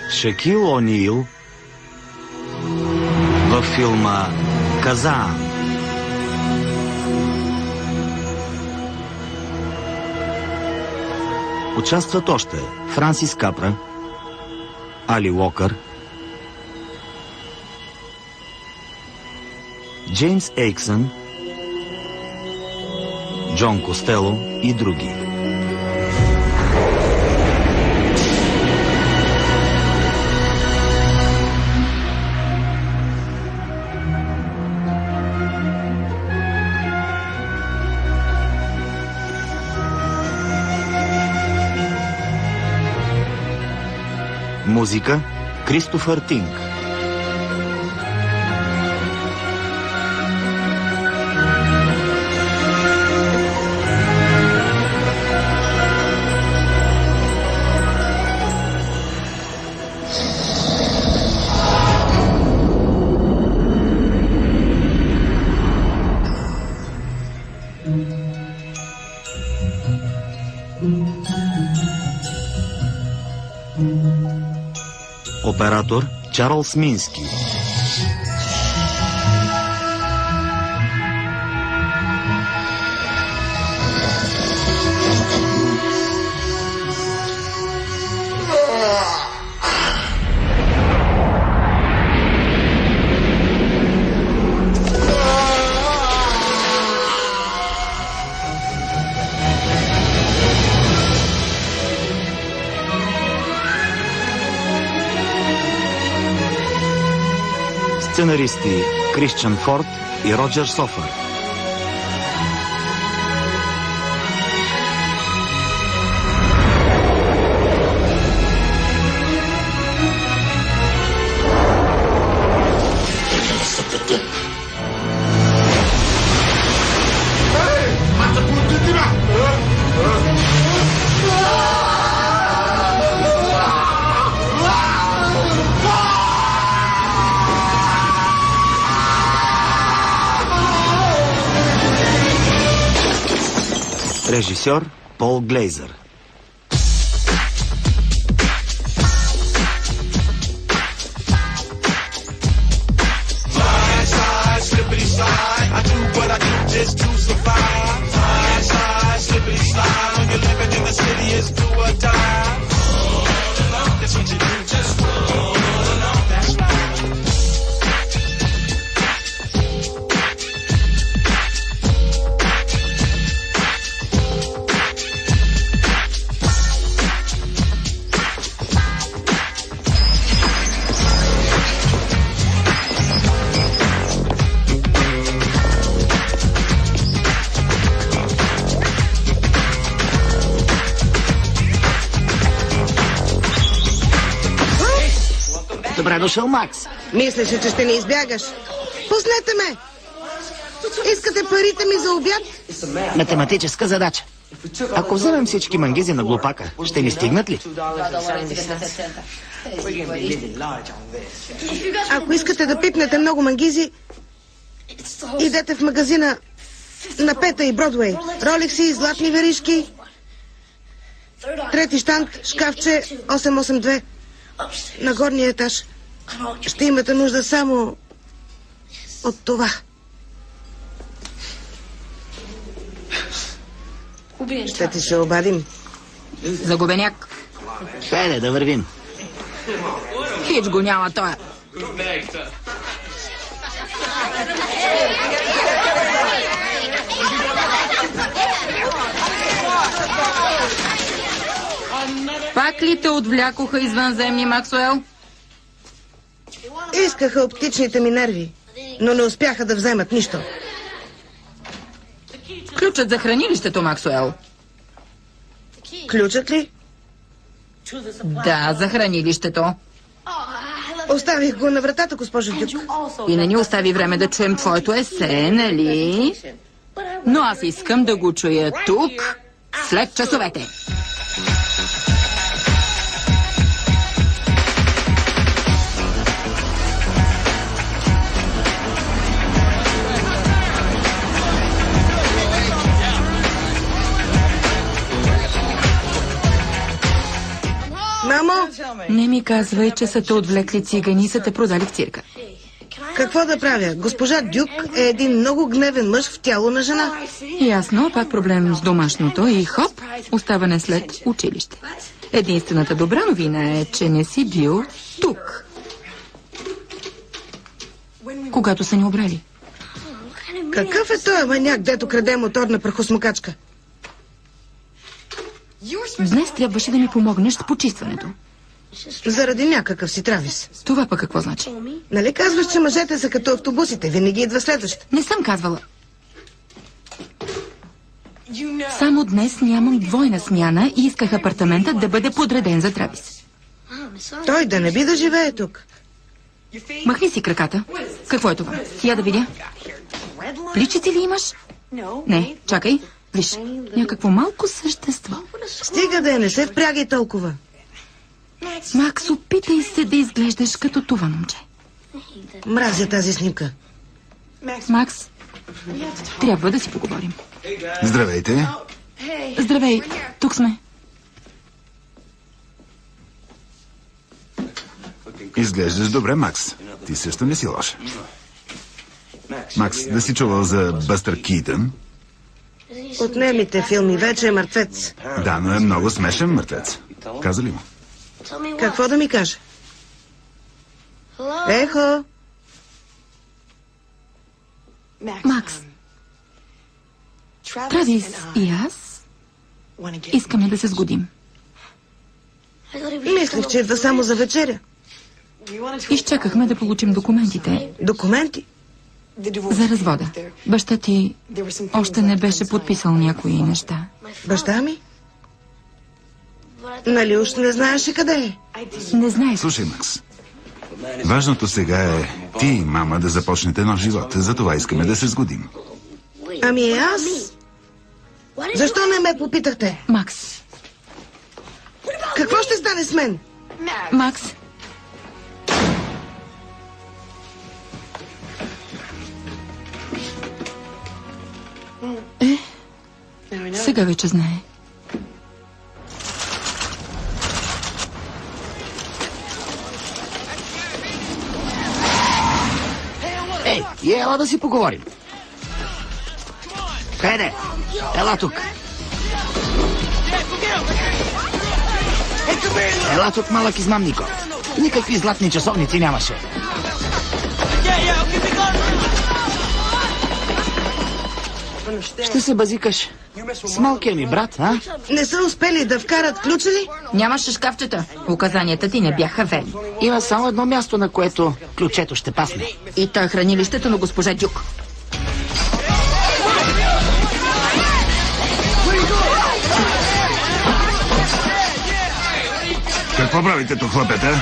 Шакил О'Нил във филма «Казаан». Участват още Франсис Капра, Али Уокър, Джеймс Ейксън, Джон Костело и други. Музика Кристофър Тинг. Оператор Чарлз Мински. Сценаристи Кристиан Форд и Роджер Софър. Режисьор Пол Глейзър. Добре дошъл, Макс. Мислеше, че ще ни избягаш. Пуснете ме! Искате парите ми за обяд? Математическа задача. Ако вземем всички мангизи на глупака, ще ни стигнат ли? Ако искате да пипнете много мангизи, идете в магазина на Пета и Бродвей. Ролекси, златни веришки. Трети щанд, шкафче 882. На горния етаж. Ще имате нужда само от това. Ще ти се обадим. Загубеняк. Хайде да вървим. Хич го няма той. Пак ли те отвлякоха извънземни, Максуел? Искаха оптичните ми нерви, но не успяха да вземат нищо. Ключът за хранилището, Максуел. Ключът ли? Да, за хранилището. Оставих го на вратата, госпожо Дюк. И не ни остави време да чуем твоето есе, нали? Но аз искам да го чуя тук, след часовете. Мамо, Не ми казвай, че са те отвлекли цигани и са те продали в цирка. какво да правя? Госпожа Дюк е един много гневен мъж в тяло на жена. Ясно, пак проблем с домашното и хоп, оставане след училище. Единствената добра новина е, че не си бил тук. Когато са ни обрали. Какъв е този маняк, дето краде моторна прахосмокачка? Днес трябваше да ми помогнеш с почистването. Заради някакъв си Травис. Това пък какво значи? Нали казваш, че мъжете са като автобусите? Винаги идва следващ. Не съм казвала. Само днес нямам двойна смяна и исках апартаментът да бъде подреден за Травис. Той да не би да живее тук. Махни си краката. Какво е това? Я да видя. Пличици ли имаш? Не, чакай. Виж, някакво малко същество. Стига да не се впрягай толкова. Макс, опитай се да изглеждаш като това момче. Мразя тази снимка. Макс, трябва да си поговорим. Здравейте. Здравей, тук сме. Изглеждаш добре, Макс. Ти също не си лош. Макс, да си чувал за Бъстър Китън? От немите филми вече е мъртвец. Да, но е много смешен мъртвец. Каза ли му? Какво да ми каже? Ехо! Макс, Травис и аз искаме да се сгодим. Мислих, че идва само за вечеря. Изчакахме да получим документите Документи? за развода. Баща ти още не беше подписал някои неща. Баща ми? Нали уж не знаеше къде е? Не знаеш. Слушай, Макс. Важното сега е ти и мама да започнете нов живот. Затова искаме да се сгодим. Ами аз? Защо не ме попитахте? Макс, Какво ще стане с мен? Макс. Сега вече знае. Ей, ела да си поговорим. Хайде, ела тук. Ела тук, малък измамнико. Никакви златни часовници нямаше. Ще се базикаш с малкия ми брат, а? Не са успели да вкарат ключа ли? Нямаше шкафчета. Указанията ти не бяха верни. Има само едно място, на което ключето ще пасне. И то е хранилището на госпожа Дюк. Какво правите тук, хлапета?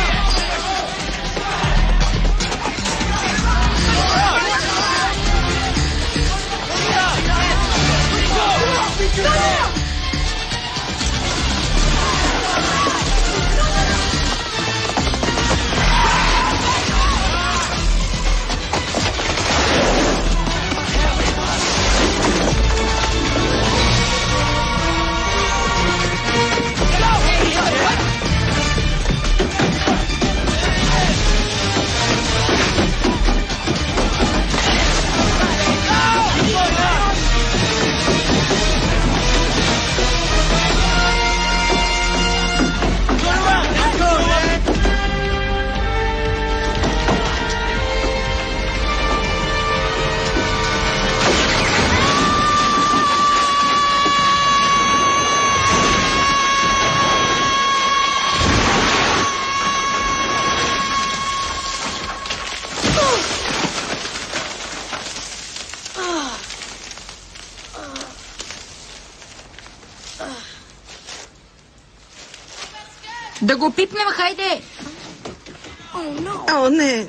Да го пипнем, хайде! О, не.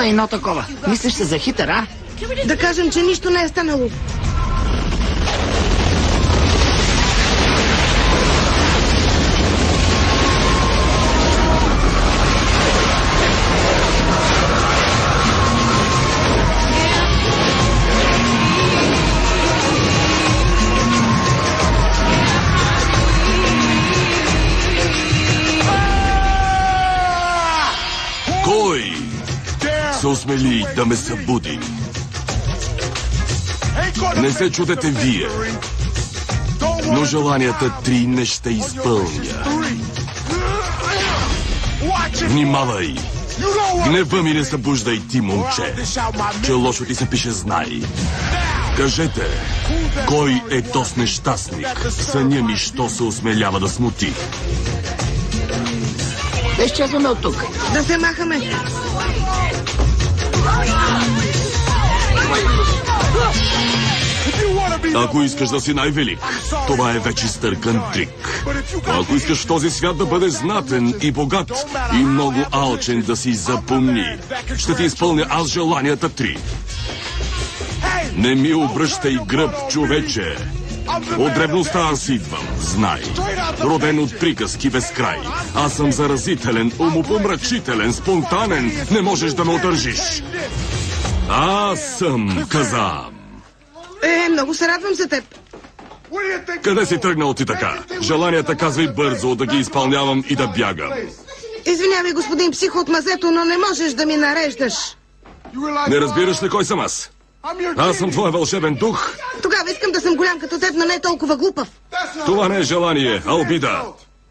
Ела едно такова. Мислиш се за хитър, а? Да кажем, че нищо не е станало. Кой се осмели да ме събуди? Не се чудете вие, но желанията 3 не ще изпълня. Внимавай! Гнева ми не събуждай ти, момче. Че лошо ти се пише знай. Кажете, кой е тос нещастник? Съня ми, що се осмелява да смути? Да изчезваме от тук. Да се махаме. Ако искаш да си най-велик, това е вече стъркан трик. Ако искаш в този свят да бъдеш знатен и богат и много алчен, да си запомни, ще ти изпълня аз желанията 3. Не ми обръщай гръб, човече. От древността аз идвам, знай. Роден от приказки без край. Аз съм заразителен, умопомрачителен, спонтанен. Не можеш да ме удържиш. Аз съм Казам. Много се радвам за теб. Къде си тръгнал ти така? Желанията казвай бързо, да ги изпълнявам и да бягам. Извинявай, господин псих от мазето, но не можеш да ми нареждаш. Не разбираш ли кой съм аз? Аз съм твой вълшебен дух. Тогава искам да съм голям като теб, но не толкова глупав. Това не е желание, а обида.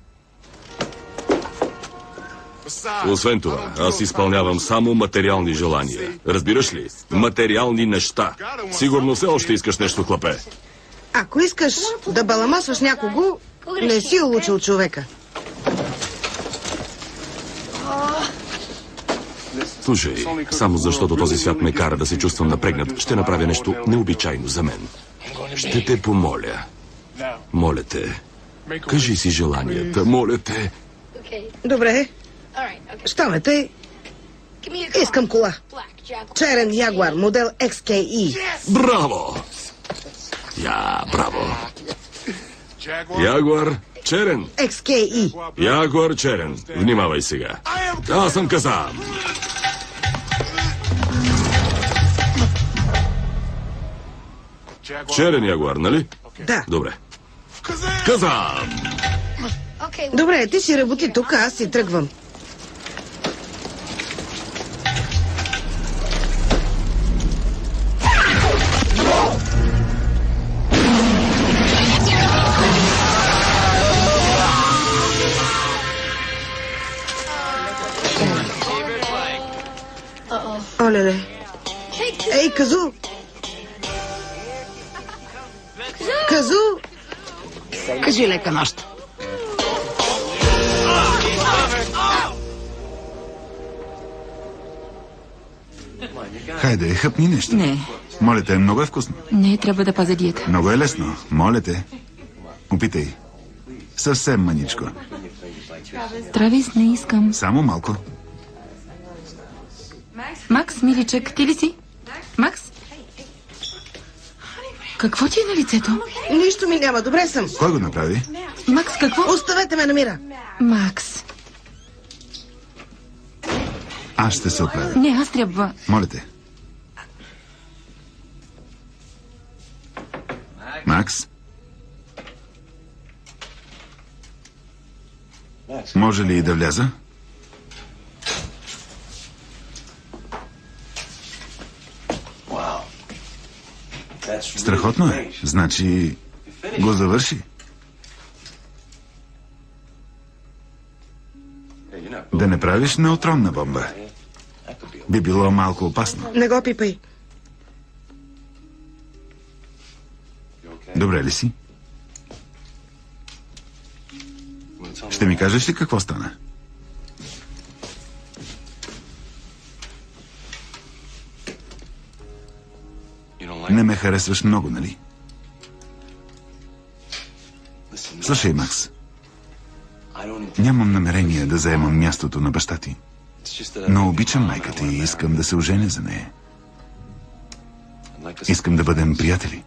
Освен това, аз изпълнявам само материални желания. Разбираш ли? Материални неща. Сигурно все още искаш нещо, хлапе. Ако искаш да баламосваш някого, не си улучил човека. Слушай, само защото този свят ме кара да се чувствам напрегнат, ще направя нещо необичайно за мен. Ще те помоля. Моля те. Кажи си желанията, моля те. Добре. Що ме тъй? Искам кола. Черен Ягуар, модел XKE. Браво! Браво! Ягуар черен. XKE. Ягуар черен. Внимавай сега. Аз съм Казам. Черен ягуар, нали? Да. Добре. Казам! Добре, ти си работи тук, аз си тръгвам. Оле-ле. Ей, Казу! Казу! Кажи лека нощ. Хайде, хъпни нещо. Не. Моля те, много е вкусно. Не, трябва да пазя диета. Много е лесно. Моля те. Опитай. Съвсем маничко. Травис, не искам. Само малко. Макс, миличък, ти ли си? Макс? Какво ти е на лицето? Нищо ми няма, добре съм. Кой го направи? Макс, какво? Оставете ме на мира. Макс. Аз ще се оправя. Не, аз трябва. Моля те. Макс? Може ли да вляза? Страхотно е. Значи го завърши. Да не правиш неутронна бомба. Би било малко опасно. Не го пипай. Добре ли си? Ще ми кажеш ли какво стана? Не ме харесваш много, нали? Слушай, Макс. Нямам намерение да заемам мястото на баща ти. Но обичам майка ти и искам да се оженя за нея. Искам да бъдем приятели.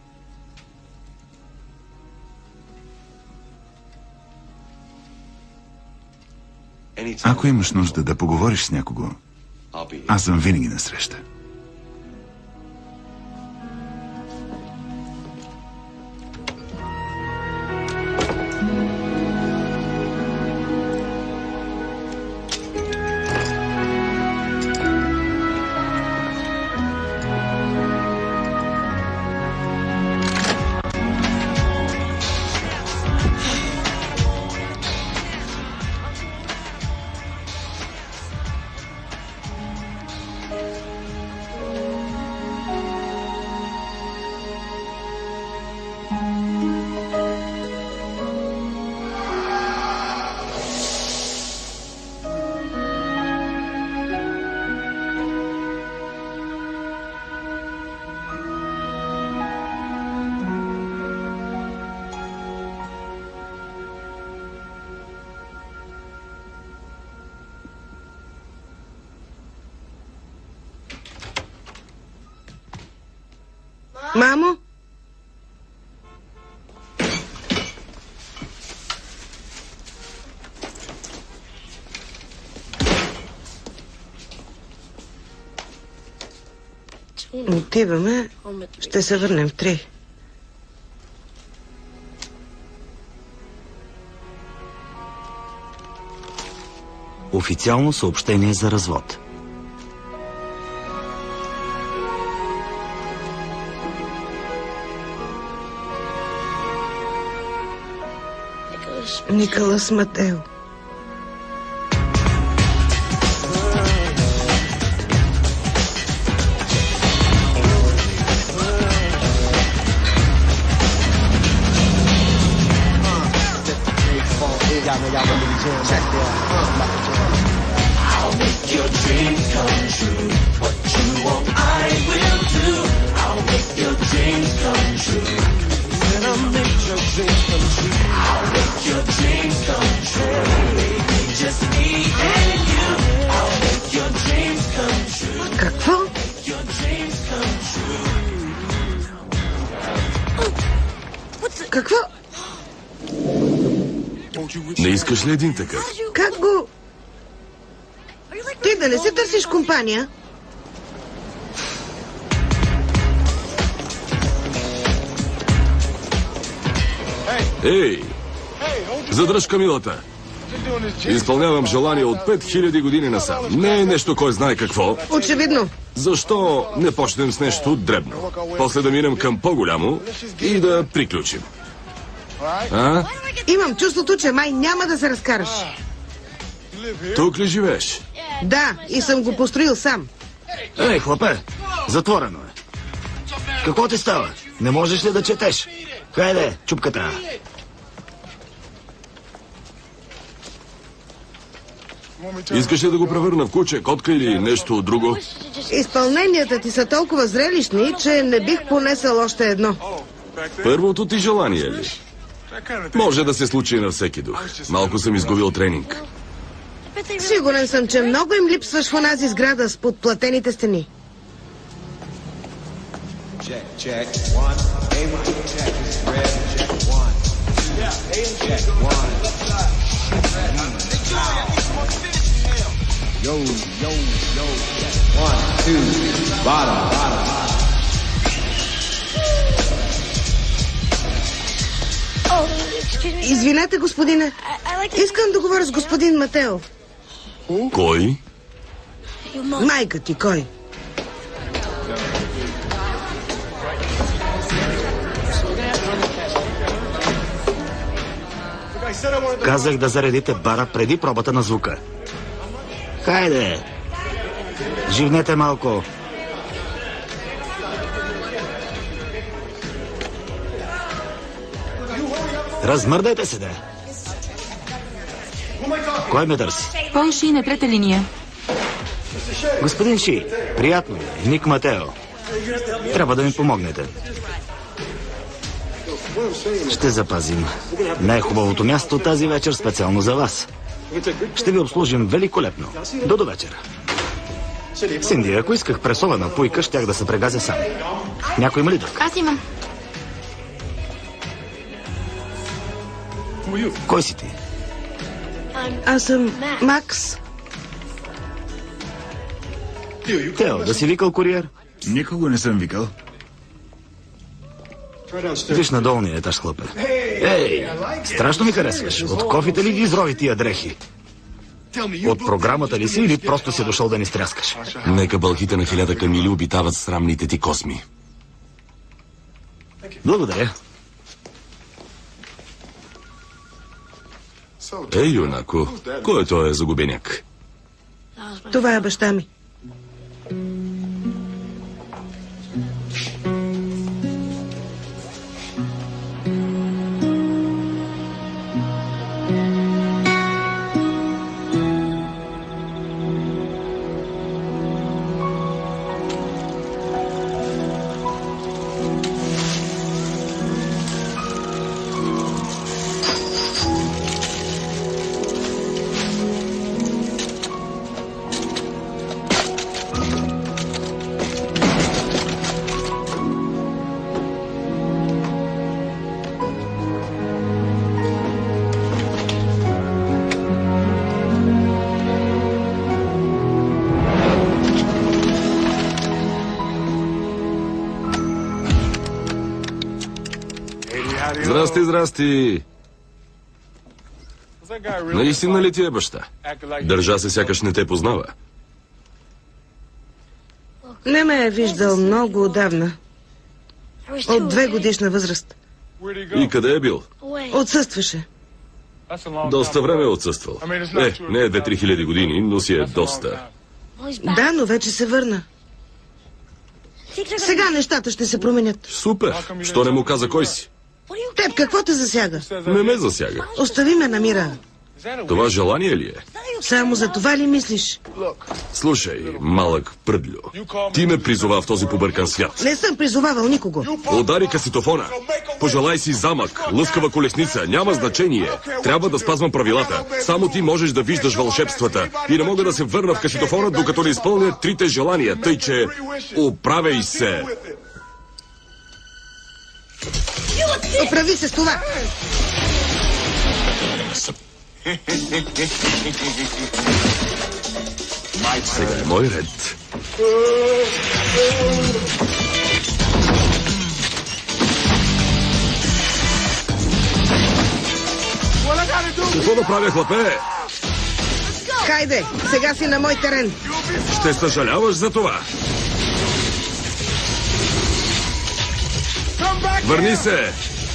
Ако имаш нужда да поговориш с някого, аз съм винаги насреща. Мамо? Отиваме. Ще се върнем в 3. Официално съобщение за развод. Николас Матео. Какво? Какво? Не искаш ли един такъв? Как го... Ти да не се търсиш компания? Ей! Задръж камилата! Изпълнявам желание от 5000 години насам. Не е нещо кой знае какво. Очевидно. Защо не почнем с нещо дребно? После да минем към по-голямо и да приключим. А? Имам чувството, че май няма да се разкараш. Тук ли живееш? Да, и съм го построил сам. Ей, хлапе, затворено е. Какво ти става? Не можеш ли да четеш? Хайде, чупката. Искаш ли да го превърна в куче, котка или нещо друго? Изпълненията ти са толкова зрелищни, че не бих понесъл още едно. Първото ти желание ли? Може да се случи на всеки дух. Малко съм изгубил тренинг. Сигурен съм, че много им липсваш в онази сграда с подплатените стени. Извинете, господине. Искам да говоря с господин Матео. Кой? Майка ти, кой? Казах да заредите бара преди пробата на звука. Хайде! Живнете малко. Размърдайте се, де. Кой ме търси? Пол Ши на 3-та линия. Господин Ши, приятно е. Ник Матео. Трябва да ми помогнете. Ще запазим най-хубавото място тази вечер специално за вас. Ще ви обслужим великолепно. До вечера. Синди, ако исках пресована пуйка, щях да се прегазя сам. Някой има ли друг? Аз имам. Кой си ти? Аз съм Макс. Тео, да си викал куриер? Никого не съм викал. Виж на долния етаж, хлапе. Ей, страшно ми харесваш. От кофите ли ги изрови тия дрехи? От програмата ли си или просто си дошъл да ни стряскаш? Нека бълхите на 1000 камили обитават срамните ти косми. Благодаря. Ей, юнако, кой е този загубеняк? Това е баща ми. Здрасти, здрасти! Наистина ли ти е баща? Държа се, сякаш не те познава. Не ме е виждал много отдавна. От 2 годишна възраст. И къде е бил? Отсъстваше. Доста време е отсъствал. Не е 2-3 хиляди години, но си е доста. Да, но вече се върна. Сега нещата ще се променят. Супер! Що не му каза кой си? Теб какво те засяга? Не ме засяга. Остави ме на мира. Това желание ли е? Само за това ли мислиш? Слушай, малък пръдлю. Ти ме призова в този побъркан свят. Не съм призовавал никого. Удари касетофона. Пожелай си замък, лъскава колесница. Няма значение. Трябва да спазвам правилата. Само ти можеш да виждаш вълшебствата. И не мога да се върна в касетофона, докато не изпълня 3 желания. Тъй, че оправяй се. Оправи се с това. Сега е мой ред. Какво да правя, хлапе? Хайде, сега си на мой терен. Ще съжаляваш за това. Върни се!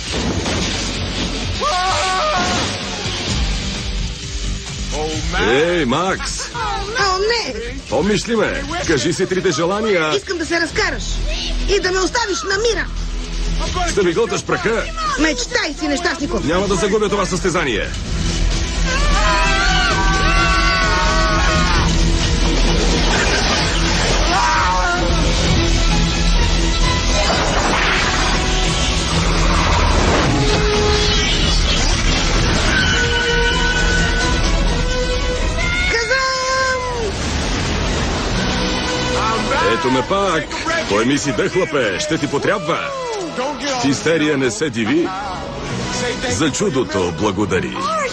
Ей, Макс! О, не! Помниш ли ме? Кажи си 3 желания. Искам да се разкараш и да ме оставиш на мира. Ще ми глъташ праха. Мечтай си, нещастников. Няма да загубя това състезание. Ето ме пак. Кой ми си бе, хлапе? Ще ти потрябва. Хистерия не се диви. За чудото благодари.